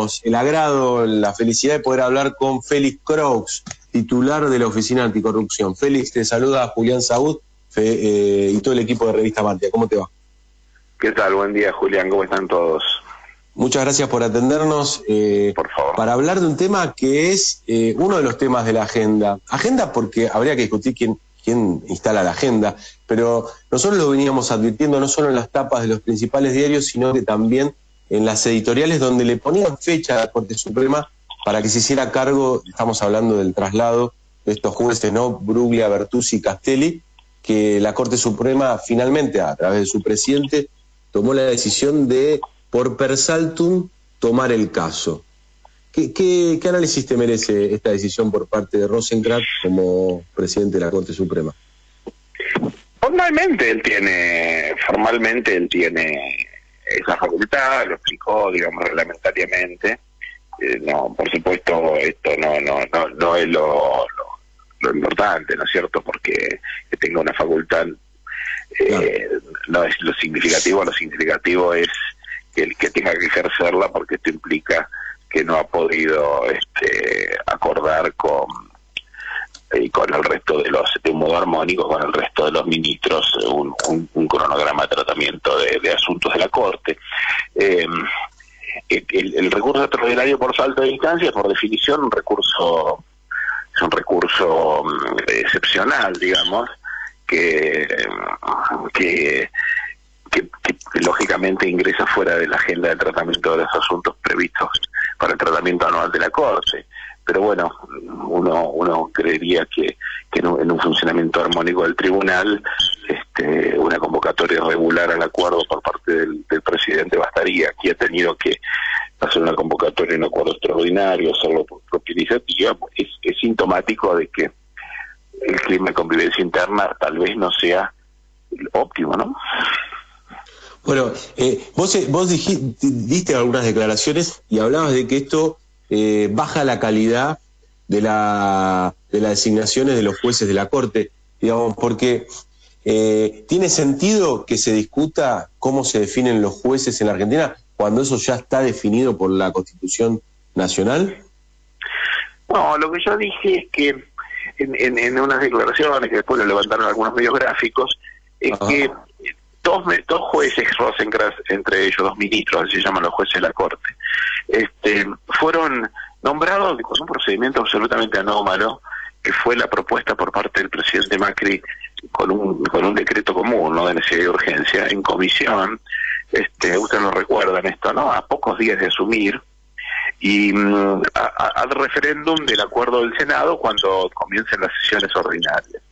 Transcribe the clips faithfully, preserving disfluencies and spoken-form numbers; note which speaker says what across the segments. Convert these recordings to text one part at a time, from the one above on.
Speaker 1: tenemos el agrado, la felicidad de poder hablar con Félix Croix, titular de la Oficina Anticorrupción. Félix, te saluda Julián Saúd eh, y todo el equipo de Revista Martia. ¿Cómo te va?
Speaker 2: ¿Qué tal? Buen día, Julián. ¿Cómo están todos?
Speaker 1: Muchas gracias por atendernos. Eh,
Speaker 2: por favor.
Speaker 1: Para hablar de un tema que es eh, uno de los temas de la agenda. Agenda porque habría que discutir quién, quién instala la agenda, pero nosotros lo veníamos advirtiendo no solo en las tapas de los principales diarios, sino que también en las editoriales donde le ponían fecha a la Corte Suprema para que se hiciera cargo, estamos hablando del traslado de estos jueces, ¿no? Bruglia, Bertuzzi y Castelli, que la Corte Suprema finalmente, a través de su presidente, tomó la decisión de, por per saltum, tomar el caso. ¿Qué, qué, qué análisis te merece esta decisión por parte de Rosenkrantz como presidente de la Corte Suprema?
Speaker 2: Formalmente él tiene, formalmente él tiene esa facultad, lo explicó, digamos, reglamentariamente. Eh, no, por supuesto, esto no, no, no, no es lo, lo, lo importante, ¿no es cierto? Porque que tenga una facultad eh, no. no es lo significativo, lo significativo es que el que tenga que ejercerla, porque esto implica que no ha podido este, acordar con y con el resto de los, de un modo armónico con el resto de los ministros, un, un, un cronograma de tratamiento de, de asuntos de la Corte. Eh, el, el recurso extraordinario por salto de instancia es por definición un recurso, es un recurso excepcional, digamos, que, que, que, que lógicamente ingresa fuera de la agenda de tratamiento de los asuntos previstos para el tratamiento anual de la Corte. Pero bueno, uno uno creería que, que en, un, en un funcionamiento armónico del tribunal, este, una convocatoria regular al acuerdo por parte del, del presidente bastaría. Aquí ha tenido que hacer una convocatoria en un acuerdo extraordinario, hacerlo por propia iniciativa. Es, es sintomático de que el clima de convivencia interna tal vez no sea óptimo, ¿no?
Speaker 1: Bueno, eh, vos, vos dijiste, diste algunas declaraciones y hablabas de que esto Eh, baja la calidad de la de las designaciones de los jueces de la Corte, digamos, porque eh, ¿tiene sentido que se discuta cómo se definen los jueces en la Argentina cuando eso ya está definido por la Constitución Nacional?
Speaker 2: No, lo que yo dije es que en, en, en unas declaraciones que después lo levantaron algunos medios gráficos, es Ajá. que dos, dos jueces, Rosenkrantz, entre ellos dos ministros, así se llaman los jueces de la Corte, este, fueron nombrados con un procedimiento absolutamente anómalo, que fue la propuesta por parte del presidente Macri con un con un decreto común, no de necesidad de urgencia, en comisión. Este, ustedes lo recuerdan esto, ¿no? A pocos días de asumir, y mm, a, a, al referéndum del acuerdo del Senado cuando comiencen las sesiones ordinarias.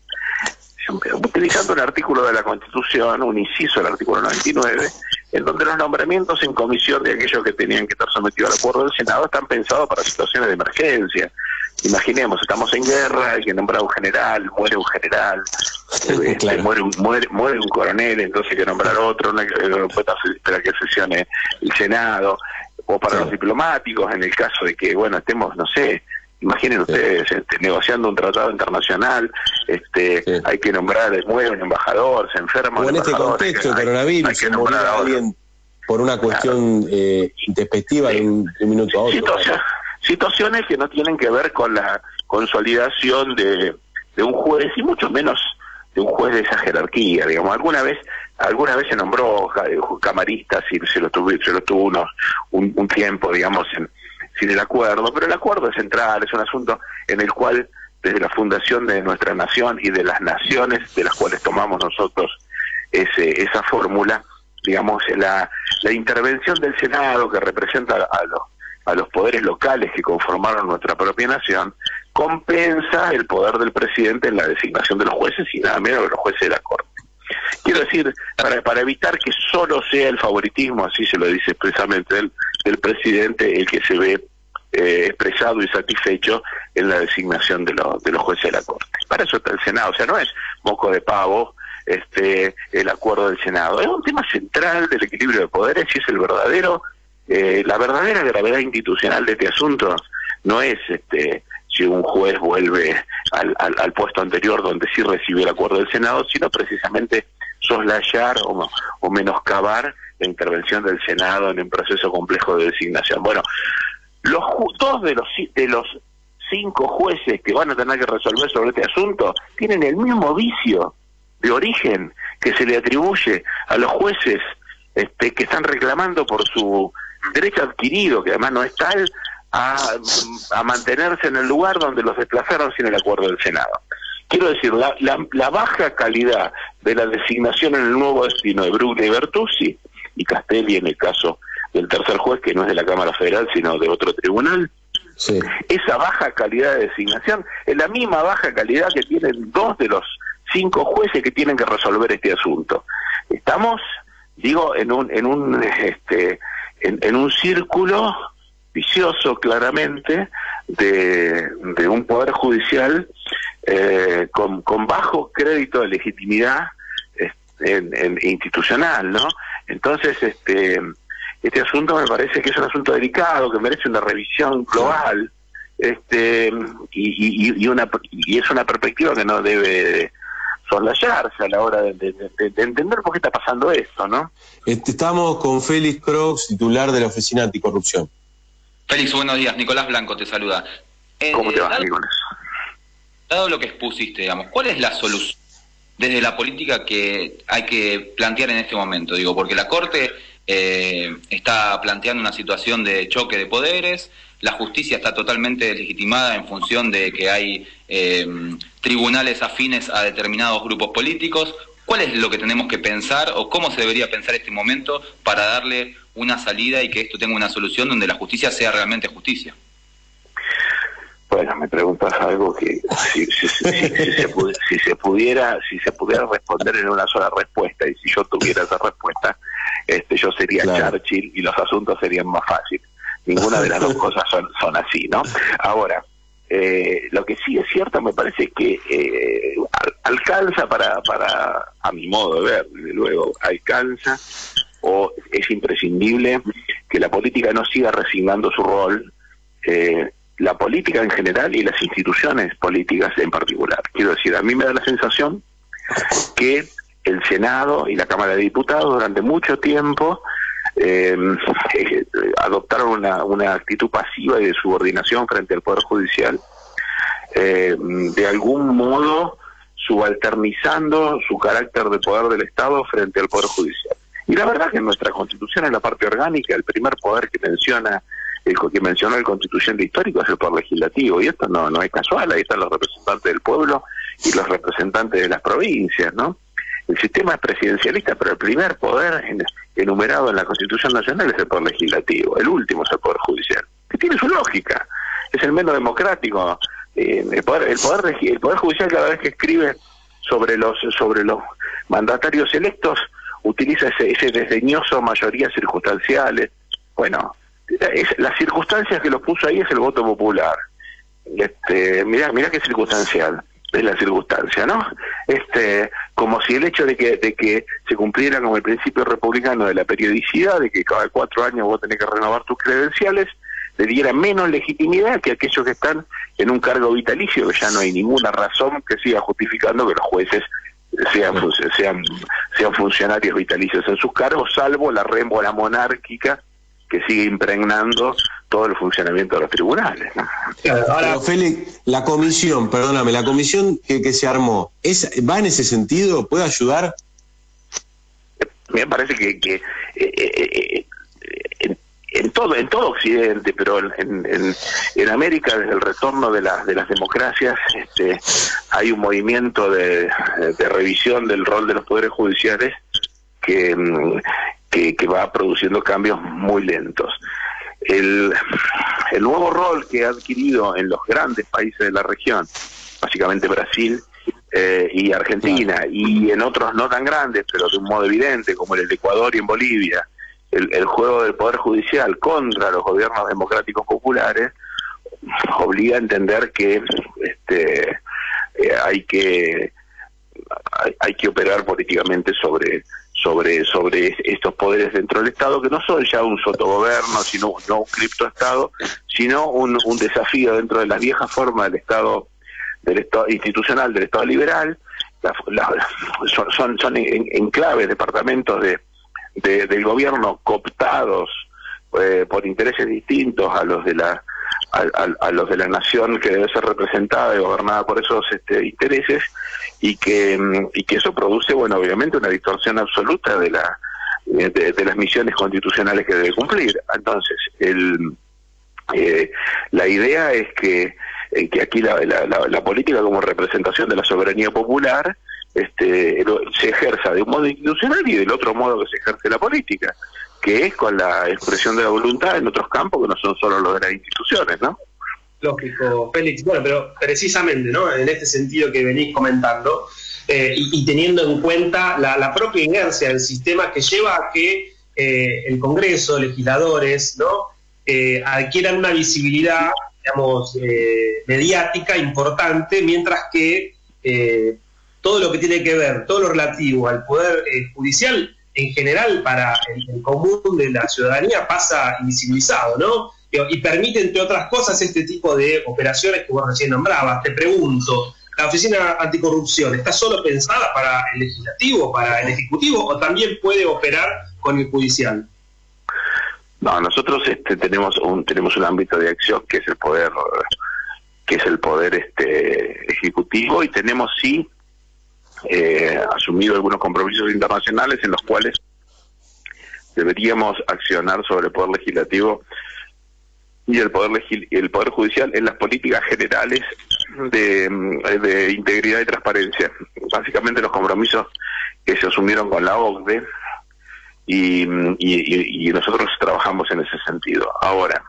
Speaker 2: Utilizando un artículo de la Constitución, un inciso del artículo noventa y nueve, en donde los nombramientos en comisión de aquellos que tenían que estar sometidos al acuerdo del Senado están pensados para situaciones de emergencia. Imaginemos, estamos en guerra, hay que nombrar un general, muere un general, este, claro. muere, un, muere, muere un coronel, entonces hay que nombrar otro, no hay que esperar que sesione el Senado, o para sí. los diplomáticos, en el caso de que, bueno, estemos, no sé, imaginen ustedes, sí. este, negociando un tratado internacional, este, sí. hay que nombrar, muere un embajador, se enferma
Speaker 1: o
Speaker 2: un
Speaker 1: en este contexto, hay, coronavirus, hay que nombrar a alguien por una cuestión claro. eh, intempestiva sí. de, un, de un minuto a otro.
Speaker 2: Situación, claro. Situaciones que no tienen que ver con la consolidación de, de un juez, y mucho menos de un juez de esa jerarquía, digamos. Alguna vez alguna vez se nombró camaristas y se lo tuvo, se lo tuvo unos, un, un tiempo, digamos, en sin el acuerdo, pero el acuerdo es central, es un asunto en el cual desde la fundación de nuestra nación y de las naciones de las cuales tomamos nosotros ese, esa fórmula, digamos, la, la intervención del Senado que representa a los, a los poderes locales que conformaron nuestra propia nación, compensa el poder del presidente en la designación de los jueces y nada menos que los jueces de la Corte. Quiero decir, para, para evitar que solo sea el favoritismo, así se lo dice expresamente del, del presidente, el que se ve eh, expresado y satisfecho en la designación de, lo, de los jueces de la Corte. Para eso está el Senado, o sea, no es moco de pavo este el acuerdo del Senado, es un tema central del equilibrio de poderes y es el verdadero, eh, la verdadera gravedad institucional de este asunto. No es este si un juez vuelve al, al, al puesto anterior donde sí recibió el acuerdo del Senado, sino precisamente soslayar o, o menoscabar la intervención del Senado en un proceso complejo de designación. Bueno, los dos de los de los cinco jueces que van a tener que resolver sobre este asunto tienen el mismo vicio de origen que se le atribuye a los jueces este, que están reclamando por su derecho adquirido, que además no es tal, a, a mantenerse en el lugar donde los desplazaron sin el acuerdo del Senado. Quiero decir, la, la, la baja calidad de la designación en el nuevo destino de Bruglia y Bertuzzi, y Castelli en el caso del tercer juez, que no es de la Cámara Federal, sino de otro tribunal, sí. Esa baja calidad de designación es la misma baja calidad que tienen dos de los cinco jueces que tienen que resolver este asunto. Estamos, digo, en un, en un, este, en, en un círculo vicioso, claramente, de, de un poder judicial eh, con, con bajo crédito de legitimidad en, en, institucional, ¿no? Entonces, este, este asunto me parece que es un asunto delicado, que merece una revisión global, este, y, y, y una y es una perspectiva que no debe soslayarse a la hora de, de, de, de entender por qué está pasando esto, ¿no?
Speaker 1: Este, estamos con Félix Crox, titular de la Oficina Anticorrupción.
Speaker 3: Félix, buenos días. Nicolás Blanco te saluda.
Speaker 2: Eh, ¿Cómo te va,
Speaker 3: dado,
Speaker 2: Nicolás?
Speaker 3: Dado lo que expusiste, digamos, ¿cuál es la solución desde la política que hay que plantear en este momento? Digo, porque la Corte eh, está planteando una situación de choque de poderes, la justicia está totalmente deslegitimada en función de que hay eh, tribunales afines a determinados grupos políticos. ¿Cuál es lo que tenemos que pensar o cómo se debería pensar este momento para darle una salida y que esto tenga una solución donde la justicia sea realmente justicia?
Speaker 2: Bueno, me preguntas algo que si, si, si, si, se, pudi si se pudiera si se pudiera responder en una sola respuesta, y si yo tuviera esa respuesta, este yo sería claro. Churchill y los asuntos serían más fáciles. Ninguna de las dos cosas son, son así, ¿no? Ahora, eh, lo que sí es cierto, me parece que eh, al, alcanza para, para, a mi modo de ver, desde luego, alcanza o es imprescindible que la política no siga resignando su rol, eh, la política en general y las instituciones políticas en particular. Quiero decir, a mí me da la sensación que el Senado y la Cámara de Diputados durante mucho tiempo eh, eh, adoptaron una, una actitud pasiva y de subordinación frente al Poder Judicial, eh, de algún modo subalternizando su carácter de poder del Estado frente al Poder Judicial. Y la verdad que en nuestra Constitución, en la parte orgánica, el primer poder que menciona el que mencionó el constituyente histórico es el poder legislativo, y esto no no es casual. Ahí están los representantes del pueblo y los representantes de las provincias, ¿no? El sistema es presidencialista, pero el primer poder en, enumerado en la Constitución Nacional es el poder legislativo, el último es el poder judicial, que tiene su lógica, es el menos democrático. Eh, el poder el poder el poder judicial, cada vez que escribe sobre los sobre los mandatarios electos, utiliza ese, ese desdeñoso mayorías circunstanciales. Bueno, es, las circunstancias que los puso ahí es el voto popular. Este, mirá, mirá qué circunstancial es la circunstancia, ¿no? Este, como si el hecho de que de que se cumpliera con el principio republicano de la periodicidad, de que cada cuatro años vos tenés que renovar tus credenciales, le diera menos legitimidad que aquellos que están en un cargo vitalicio, que ya no hay ninguna razón que siga justificando que los jueces sean sean sean funcionarios vitalicios en sus cargos, salvo la rémora monárquica que sigue impregnando todo el funcionamiento de los tribunales, ¿no?
Speaker 1: Ahora, pero Félix, la comisión, perdóname, la comisión que, que se armó, ¿es, ¿va en ese sentido? ¿Puede ayudar?
Speaker 2: Me parece que, que eh, eh, en, en todo en todo Occidente, pero en, en, en América, desde el retorno de, la, de las democracias, este, hay un movimiento de, de revisión del rol de los poderes judiciales que... Que, que va produciendo cambios muy lentos. El, el nuevo rol que ha adquirido en los grandes países de la región, básicamente Brasil eh, y Argentina, y en otros no tan grandes, pero de un modo evidente, como el de Ecuador y en Bolivia, el, el juego del Poder Judicial contra los gobiernos democráticos populares, obliga a entender que este, eh, hay que hay, hay que operar políticamente sobre sobre sobre estos poderes dentro del Estado, que no son ya un sotogobierno, sino no un criptoestado, sino un, un desafío dentro de la vieja forma del Estado del Estado institucional, del Estado liberal. La, la, son son, son en, enclaves, departamentos de, de del gobierno cooptados eh, por intereses distintos a los de la a, a, a los de la nación que debe ser representada y gobernada por esos este, intereses, y que y que eso produce, bueno, obviamente una distorsión absoluta de la de, de las misiones constitucionales que debe cumplir. Entonces, el eh, la idea es que eh, que aquí la, la, la, la política como representación de la soberanía popular este se ejerza de un modo institucional y del otro modo que se ejerce la política, que es con la expresión de la voluntad en otros campos que no son solo los de las instituciones, ¿no?
Speaker 4: Lógico, Félix. Bueno, pero precisamente, ¿no?, en este sentido que venís comentando, eh, y, y teniendo en cuenta la, la propia inercia del sistema que lleva a que eh, el Congreso, legisladores, ¿no?, eh, adquieran una visibilidad, digamos, eh, mediática importante, mientras que eh, todo lo que tiene que ver, todo lo relativo al Poder eh, Judicial, en general, para el, el común de la ciudadanía, pasa invisibilizado, ¿no? Y permite, entre otras cosas, este tipo de operaciones que vos recién nombrabas. Te pregunto, ¿la Oficina Anticorrupción está solo pensada para el Legislativo, para el Ejecutivo, o también puede operar con el Judicial?
Speaker 2: No, nosotros este, tenemos un tenemos un ámbito de acción que es el poder que es el poder este ejecutivo, y tenemos sí eh, asumido algunos compromisos internacionales en los cuales deberíamos accionar sobre el poder legislativo y el poder legil el poder judicial en las políticas generales de, de integridad y transparencia. Básicamente los compromisos que se asumieron con la O C D E, y, y, y nosotros trabajamos en ese sentido. Ahora,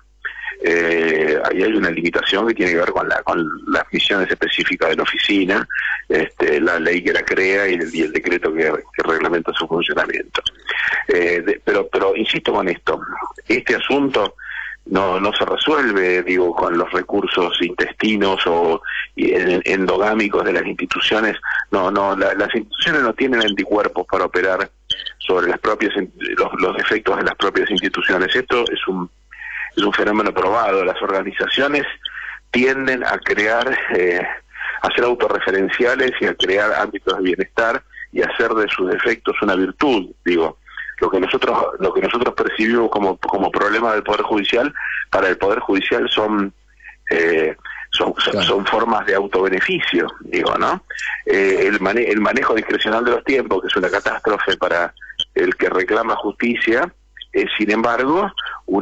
Speaker 2: eh, ahí hay una limitación que tiene que ver con la con las misiones específicas de la oficina, este, la ley que la crea y el, y el decreto que, que reglamenta su funcionamiento. Eh, de, pero, pero insisto con esto, este asunto no no se resuelve, digo, con los recursos intestinos o endogámicos de las instituciones. No, no, la, las instituciones no tienen anticuerpos para operar sobre las propias los, los defectos de las propias instituciones. Esto es un es un fenómeno probado. Las organizaciones tienden a crear, eh, a ser autorreferenciales y a crear ámbitos de bienestar y hacer de sus defectos una virtud, digo. Lo que nosotros lo que nosotros percibimos como como problema del Poder Judicial, para el Poder Judicial son eh, son, son, claro. son formas de autobeneficio, digo, ¿no? Eh, el, mane el manejo discrecional de los tiempos, que es una catástrofe para el que reclama justicia, es sin embargo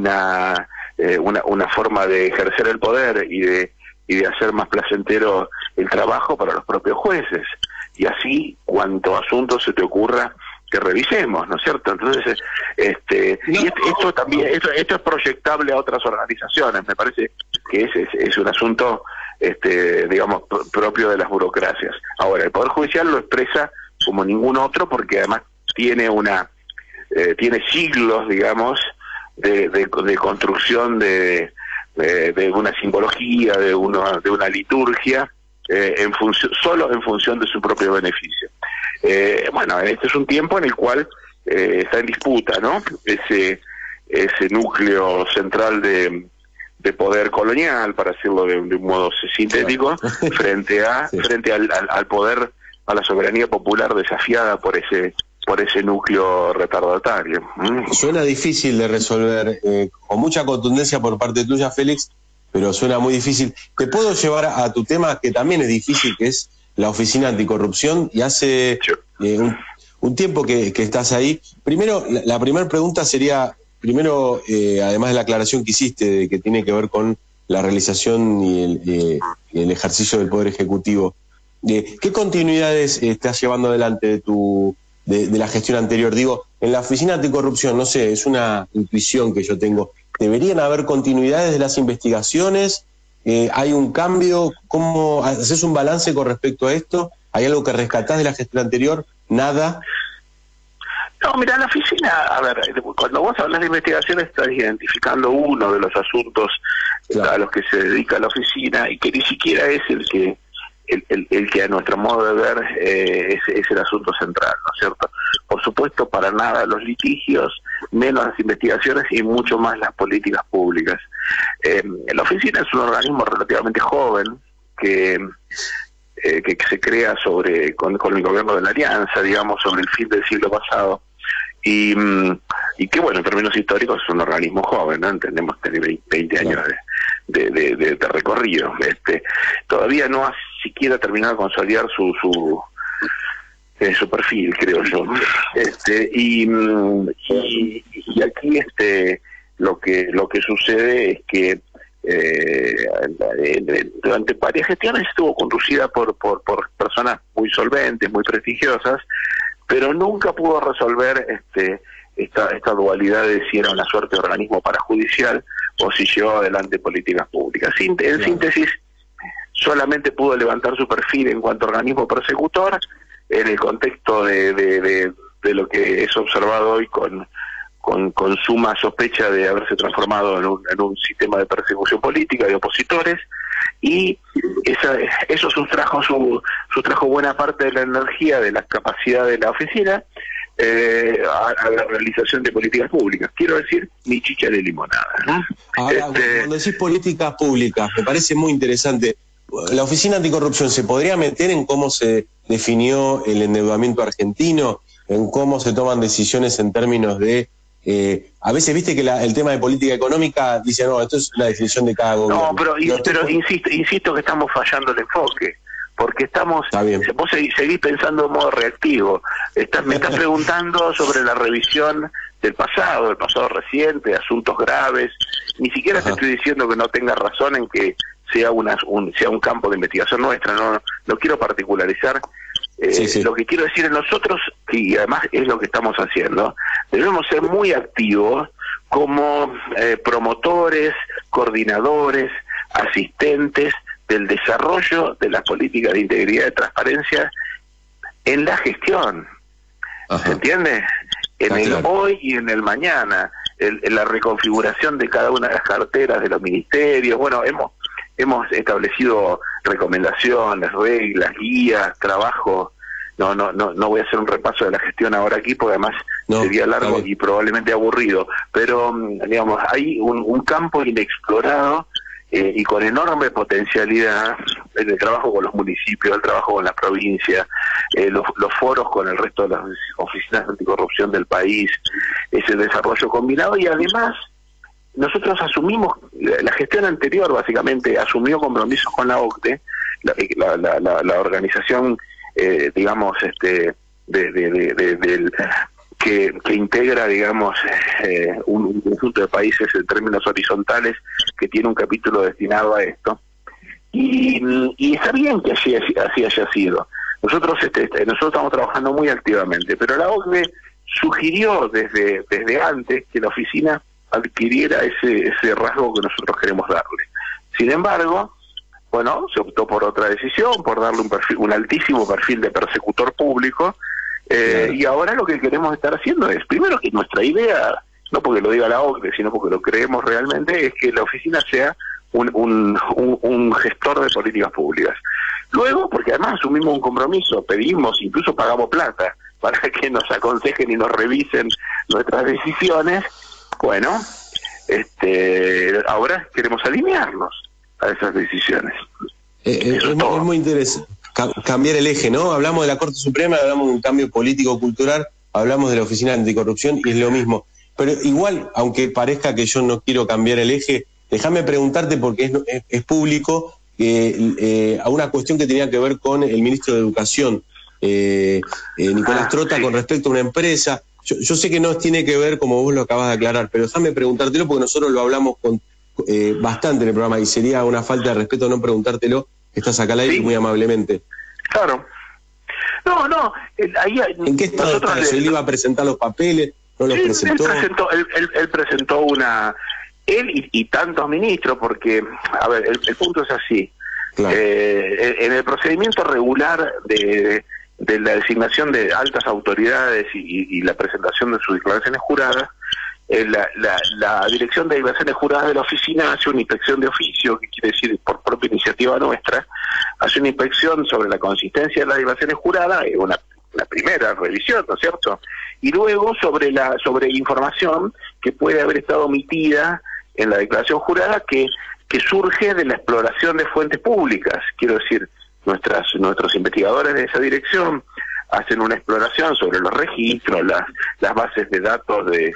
Speaker 2: una eh, una una forma de ejercer el poder y de y de hacer más placentero el trabajo para los propios jueces. Y así, cuanto asunto se te ocurra que revisemos, ¿no es cierto? Entonces, este, no, y esto, esto también, esto, esto es proyectable a otras organizaciones. Me parece que ese es, es un asunto, este, digamos, pr propio de las burocracias. Ahora, el Poder Judicial lo expresa como ningún otro, porque además tiene una, eh, tiene siglos, digamos, de, de, de construcción de, de, de una simbología, de una, de una liturgia, eh, en función, solo en función de su propio beneficio. Eh, bueno, este es un tiempo en el cual eh, está en disputa, ¿no?, ese ese núcleo central de, de poder colonial, para decirlo de, de un modo sintético, claro. frente a sí. frente al, al, al poder, a la soberanía popular desafiada por ese por ese núcleo retardatario. ¿Mm?
Speaker 1: Suena difícil de resolver, eh, con mucha contundencia por parte tuya, Félix, pero suena muy difícil. Te puedo llevar a, a tu tema, que también es difícil, que es la Oficina Anticorrupción, y hace eh, un, un tiempo que, que estás ahí. Primero, la, la primera pregunta sería, primero, eh, además de la aclaración que hiciste, de que tiene que ver con la realización y el, eh, el ejercicio del Poder Ejecutivo, eh, ¿qué continuidades eh, estás llevando adelante de tu de, de la gestión anterior? Digo, en la Oficina Anticorrupción, no sé, es una intuición que yo tengo, ¿deberían haber continuidades de las investigaciones? Eh, ¿Hay un cambio? ¿Cómo haces un balance con respecto a esto? ¿Hay algo que rescatás de la gestión anterior? ¿Nada?
Speaker 2: No, mira, la oficina, a ver, cuando vos hablas de investigación estás identificando uno de los asuntos claro. a los que se dedica la oficina, y que ni siquiera es el que el, el, el que a nuestro modo de ver eh, es, es el asunto central, ¿no es cierto? Por supuesto, para nada los litigios, menos las investigaciones y mucho más las políticas públicas. Eh, la oficina es un organismo relativamente joven que, eh, que se crea sobre con, con el gobierno de la Alianza, digamos, sobre el fin del siglo pasado, y, y que bueno, en términos históricos es un organismo joven, ¿no? Entendemos tener veinte años de, de, de, de recorrido. Este, todavía no ha siquiera terminado de consolidar su su, eh, su perfil, creo yo. Este, y, y, y aquí este lo que lo que sucede es que eh, durante varias gestiones estuvo conducida por, por, por personas muy solventes, muy prestigiosas, pero nunca pudo resolver este esta, esta dualidad de si era una suerte de organismo parajudicial o si llevaba adelante políticas públicas. En claro. síntesis, solamente pudo levantar su perfil en cuanto a organismo persecutor en el contexto de, de, de, de lo que es observado hoy con, con, con suma sospecha de haberse transformado en un, en un sistema de persecución política de opositores, y esa, eso sustrajo, su, sustrajo buena parte de la energía, de la capacidad de la oficina eh, a, a la realización de políticas públicas. Quiero decir, ni chicha de limonada, ¿no?
Speaker 1: Ahora, este... cuando decís políticas públicas, me parece muy interesante. ¿La Oficina Anticorrupción se podría meter en cómo se definió el endeudamiento argentino, en cómo se toman decisiones en términos de... Eh, a veces viste que la, el tema de política económica dice, no, esto es una definición de cada gobierno.
Speaker 2: No, pero, y, pero por... insisto, insisto que estamos fallando el enfoque, porque estamos, vos seguís, seguís pensando de modo reactivo. Estás, me estás preguntando sobre la revisión del pasado, del pasado reciente, asuntos graves. Ni siquiera Ajá. te estoy diciendo que no tengas razón en que sea una, un sea un campo de investigación nuestra, no no quiero particularizar. Eh, sí, sí. Lo que quiero decir es nosotros, y además es lo que estamos haciendo, debemos ser muy activos como eh, promotores, coordinadores, asistentes del desarrollo de las políticas de integridad y transparencia en la gestión. Ajá. ¿Se entiende? En ah, el claro. hoy y en el mañana, el, en la reconfiguración de cada una de las carteras de los ministerios. Bueno, hemos hemos establecido recomendaciones, reglas, guías, trabajo. No, no, no, no voy a hacer un repaso de la gestión ahora aquí, porque además no, sería largo y probablemente aburrido. Pero, digamos, hay un, un campo inexplorado eh, y con enorme potencialidad en el trabajo con los municipios, el trabajo con la provincia, eh, los, los foros con el resto de las oficinas anticorrupción del país, ese desarrollo combinado. Y además, nosotros asumimos, la gestión anterior básicamente asumió compromisos con la O C DE, la, la, la, la organización, eh, digamos, este de, de, de, de, de que, que integra, digamos, eh, un, un conjunto de países en términos horizontales, que tiene un capítulo destinado a esto. Y, y está bien que así, así haya sido. Nosotros, este, nosotros estamos trabajando muy activamente, pero la O C DE sugirió desde, desde antes que la oficina adquiriera ese ese rasgo que nosotros queremos darle. Sin embargo, bueno, se optó por otra decisión, por darle un perfil, un altísimo perfil de persecutor público, eh, claro. y ahora lo que queremos estar haciendo es, primero, que nuestra idea, no porque lo diga la O C DE, sino porque lo creemos realmente, es que la oficina sea un, un, un, un gestor de políticas públicas. Luego, porque además asumimos un compromiso, pedimos, incluso pagamos plata para que nos aconsejen y nos revisen nuestras decisiones. Bueno, este, ahora queremos alinearnos a esas decisiones.
Speaker 1: Eh, eh, es, es, es muy interesante cambiar el eje, ¿no? Hablamos de la Corte Suprema, hablamos de un cambio político-cultural, hablamos de la Oficina Anticorrupción y es lo mismo. Pero igual, aunque parezca que yo no quiero cambiar el eje, déjame preguntarte, porque es, es, es público, eh, eh, a una cuestión que tenía que ver con el ministro de Educación, eh, eh, Nicolás ah, Trota, sí. con respecto a una empresa. Yo, yo sé que no tiene que ver, como vos lo acabas de aclarar, pero déjame preguntártelo porque nosotros lo hablamos con eh, bastante en el programa y sería una falta de respeto no preguntártelo, que estás acá al aire, sí. muy amablemente.
Speaker 2: Claro. No, no. Ahí,
Speaker 1: ¿En qué estado está eso? ¿Él iba a presentar los papeles? ¿No los
Speaker 2: sí,
Speaker 1: presentó?
Speaker 2: Él presentó, él, él, él presentó una... Él y, y tantos ministros, porque, a ver, el, el punto es así. Claro. Eh, en el procedimiento regular de... de la designación de altas autoridades y, y la presentación de sus declaraciones juradas, eh, la, la, la Dirección de Declaraciones Juradas de la oficina hace una inspección de oficio, que quiere decir por propia iniciativa nuestra, hace una inspección sobre la consistencia de las declaraciones juradas, eh, una, una primera revisión, ¿no es cierto? Y luego sobre la sobre información que puede haber estado omitida en la declaración jurada que, que surge de la exploración de fuentes públicas, quiero decir, Nuestras, nuestros investigadores de esa dirección hacen una exploración sobre los registros, las, las bases de datos de,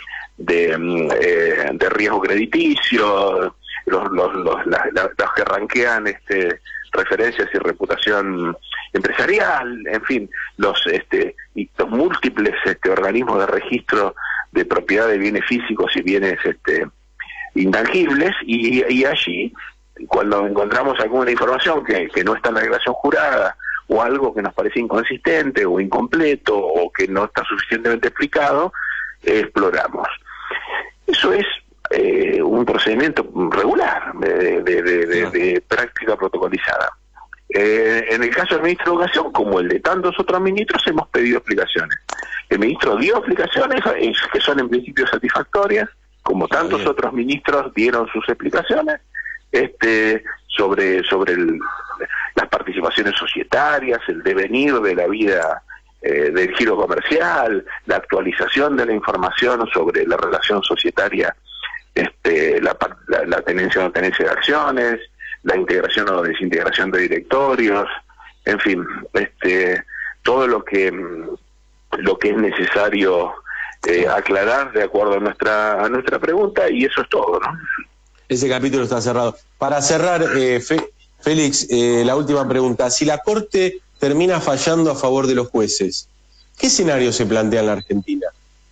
Speaker 2: de, eh, de riesgo crediticio, los, los, los, las, las que ranquean este, referencias y reputación empresarial, en fin, los, este, y los múltiples este, organismos de registro de propiedad de bienes físicos y bienes este, intangibles, y, y allí, cuando encontramos alguna información que, que no está en la declaración jurada, o algo que nos parece inconsistente o incompleto o que no está suficientemente explicado, eh, exploramos. Eso es eh, un procedimiento regular de, de, de, de, de práctica protocolizada. Eh, en el caso del ministro de Educación, como el de tantos otros ministros, hemos pedido explicaciones. El ministro dio explicaciones que son en principio satisfactorias, como tantos otros ministros dieron sus explicaciones este, sobre, sobre el, las participaciones societarias, el devenir de la vida eh, del giro comercial, la actualización de la información sobre la relación societaria, este, la, la, la tenencia o no tenencia de acciones, la integración o desintegración de directorios, en fin, este, todo lo que lo que es necesario eh, aclarar de acuerdo a nuestra a nuestra pregunta, y eso es todo, ¿no?
Speaker 1: Ese capítulo está cerrado. Para cerrar, eh, Fe, Félix, eh, la última pregunta. Si la Corte termina fallando a favor de los jueces, ¿qué escenario se plantea en la Argentina?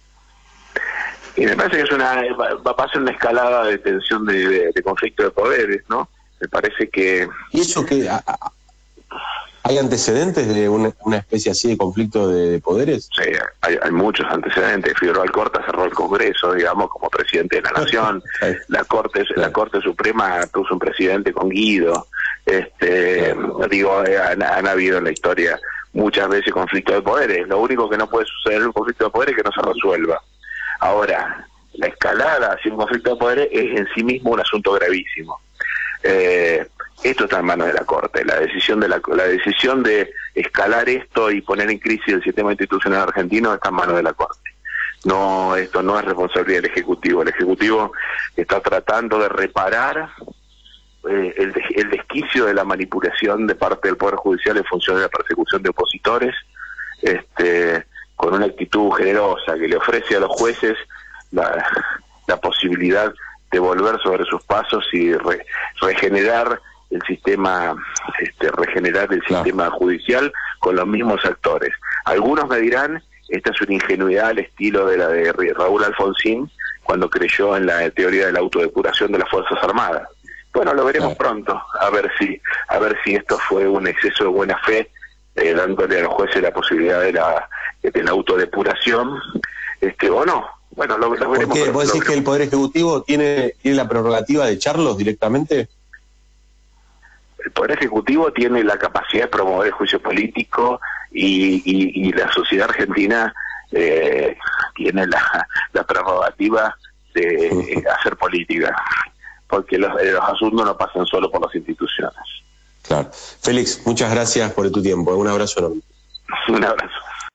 Speaker 2: Y me parece que es una va a pasar una escalada de tensión de, de, de conflicto de poderes, ¿no? Me parece que...
Speaker 1: ¿Y eso qué? ¿Hay antecedentes de una, una especie así de conflicto de, de poderes?
Speaker 2: Sí, hay, hay muchos antecedentes. Figueroa Alcorta cerró el Congreso, digamos, como presidente de la Nación. La Corte la Corte Suprema puso un presidente con Guido. Este, digo, han, han habido en la historia muchas veces conflictos de poderes. Lo único que no puede suceder en un conflicto de poderes es que no se resuelva. Ahora, la escalada hacia un conflicto de poderes es en sí mismo un asunto gravísimo. Eh, esto está en manos de la Corte. La decisión de la, la decisión de escalar esto y poner en crisis el sistema institucional argentino está en manos de la Corte. No, esto no es responsabilidad del Ejecutivo. El Ejecutivo está tratando de reparar eh, el, el desquicio de la manipulación de parte del Poder Judicial en función de la persecución de opositores, este, con una actitud generosa que le ofrece a los jueces la, la posibilidad de volver sobre sus pasos y re, regenerar el sistema, este, regenerar el
Speaker 1: claro.
Speaker 2: sistema judicial con los mismos actores. Algunos me dirán, esta es una ingenuidad al estilo de la de Raúl Alfonsín cuando creyó en la teoría de la autodepuración de las Fuerzas Armadas. Bueno, lo veremos claro. pronto, a ver si, a ver si esto fue un exceso de buena fe, eh, dándole a los jueces la posibilidad de la, de la autodepuración, este, o no. Bueno, lo, lo veremos.
Speaker 1: ¿Por qué? ¿Vos decís que el Poder Ejecutivo tiene, tiene la prerrogativa de echarlos directamente?
Speaker 2: El Poder Ejecutivo tiene la capacidad de promover el juicio político y, y, y la sociedad argentina eh, tiene la, la prerrogativa de uh-huh. hacer política, porque los, los asuntos no pasan solo por las instituciones.
Speaker 1: Claro. Félix, muchas gracias por tu tiempo. Un abrazo enorme.
Speaker 2: Un abrazo.